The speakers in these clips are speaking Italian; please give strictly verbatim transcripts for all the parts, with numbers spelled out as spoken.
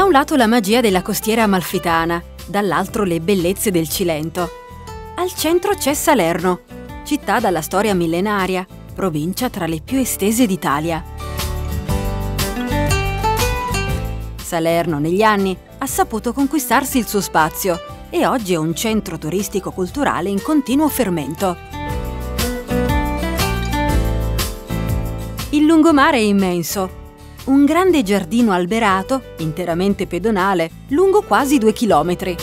Da un lato la magia della costiera amalfitana, dall'altro le bellezze del Cilento. Al centro c'è Salerno, città dalla storia millenaria, provincia tra le più estese d'Italia. Salerno negli anni ha saputo conquistarsi il suo spazio e oggi è un centro turistico-culturale in continuo fermento. Il lungomare è immenso. Un grande giardino alberato, interamente pedonale, lungo quasi due chilometri.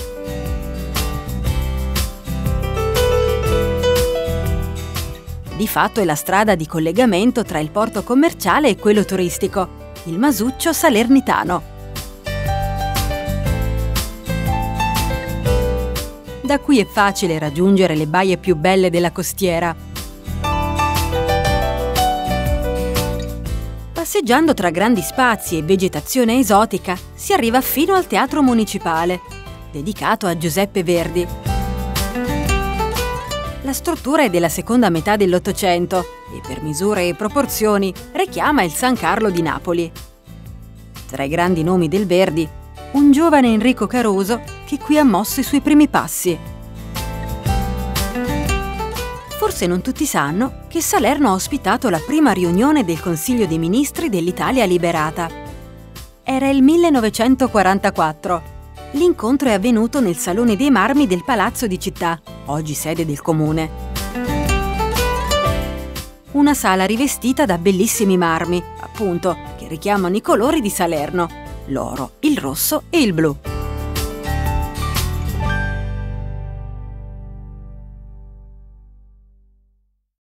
Di fatto è la strada di collegamento tra il porto commerciale e quello turistico, il Masuccio Salernitano. Da qui è facile raggiungere le baie più belle della costiera. Passeggiando tra grandi spazi e vegetazione esotica si arriva fino al Teatro Municipale, dedicato a Giuseppe Verdi. La struttura è della seconda metà dell'Ottocento e per misure e proporzioni richiama il San Carlo di Napoli. Tra i grandi nomi del Verdi, un giovane Enrico Caruso che qui ha mosso i suoi primi passi. Forse non tutti sanno che Salerno ha ospitato la prima riunione del Consiglio dei Ministri dell'Italia liberata. Era il millenovecentoquarantaquattro. L'incontro è avvenuto nel Salone dei Marmi del Palazzo di Città, oggi sede del Comune. Una sala rivestita da bellissimi marmi, appunto, che richiamano i colori di Salerno: l'oro, il rosso e il blu.